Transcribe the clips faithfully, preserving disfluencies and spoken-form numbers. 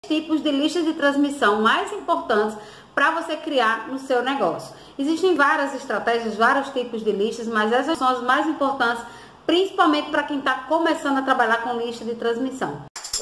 tipos de listas de transmissão mais importantes para você criar no seu negócio. Existem várias estratégias, vários tipos de listas, mas essas são as mais importantes, principalmente para quem está começando a trabalhar com lista de transmissão.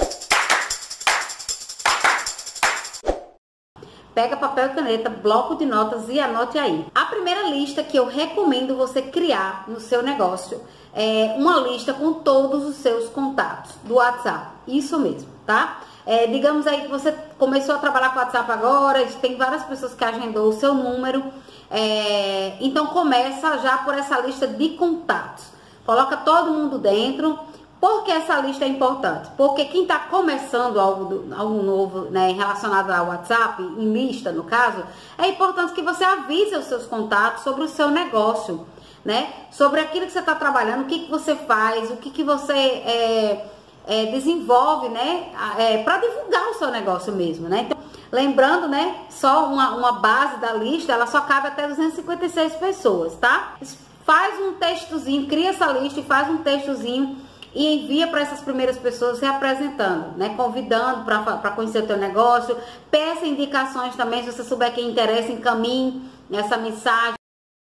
Pega papel e caneta, bloco de notas e anote aí. A primeira lista que eu recomendo você criar no seu negócio é uma lista com todos os seus contatos do WhatsApp. Isso mesmo, tá? É, digamos aí que você começou a trabalhar com o WhatsApp agora, tem várias pessoas que agendou o seu número. É, então começa já por essa lista de contatos. Coloca todo mundo dentro. Por que essa lista é importante? Porque quem está começando algo, do, algo novo, né, relacionado ao WhatsApp, em lista no caso, é importante que você avise os seus contatos sobre o seu negócio, né? Sobre aquilo que você está trabalhando, o que, que você faz, o que, que você é, é, desenvolve, né? É, para divulgar o seu negócio mesmo, né? Então, lembrando, né? Só uma, uma base da lista, ela só cabe até duzentas e cinquenta e seis pessoas, tá? Faz um textozinho, cria essa lista e faz um textozinho e envia para essas primeiras pessoas se apresentando, né? Convidando para conhecer o teu negócio. Peça indicações também, se você souber quem interessa, encaminhe essa mensagem.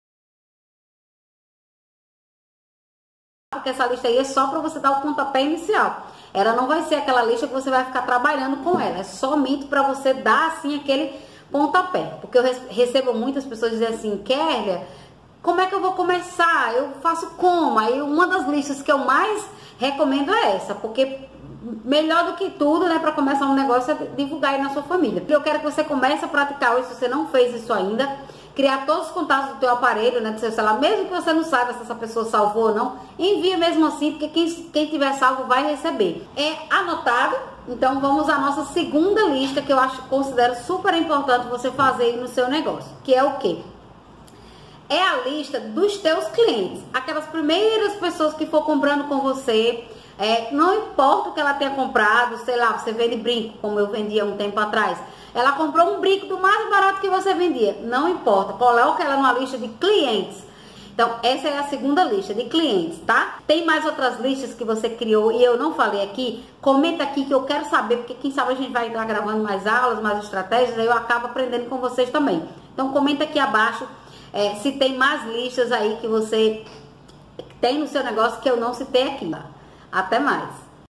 Porque essa lista aí é só para você dar o pontapé inicial. Ela não vai ser aquela lista que você vai ficar trabalhando com ela. É somente para você dar assim aquele pontapé. Porque eu recebo muitas pessoas dizendo assim, Kélia, como é que eu vou começar? Eu faço como? Aí uma das listas que eu mais recomendo é essa, porque melhor do que tudo, né, para começar um negócio é divulgar aí na sua família. Eu quero que você comece a praticar hoje, se você não fez isso ainda, criar todos os contatos do teu aparelho, né, do seu celular, mesmo que você não saiba se essa pessoa salvou ou não, envia mesmo assim, porque quem, quem tiver salvo vai receber. É anotado, então vamos à nossa segunda lista, que eu acho, considero super importante você fazer aí no seu negócio, que é o quê? É a lista dos teus clientes, aquelas primeiras pessoas que for comprando com você, é, não importa o que ela tenha comprado, sei lá, você vende brinco, como eu vendia um tempo atrás, ela comprou um brinco do mais barato que você vendia, não importa, coloca ela numa lista de clientes. Então, essa é a segunda lista de clientes, tá? Tem mais outras listas que você criou e eu não falei aqui, comenta aqui que eu quero saber, porque quem sabe a gente vai estar gravando mais aulas, mais estratégias, aí eu acabo aprendendo com vocês também. Então, comenta aqui abaixo É, se tem mais listas aí que você tem no seu negócio que eu não citei aqui. Até mais!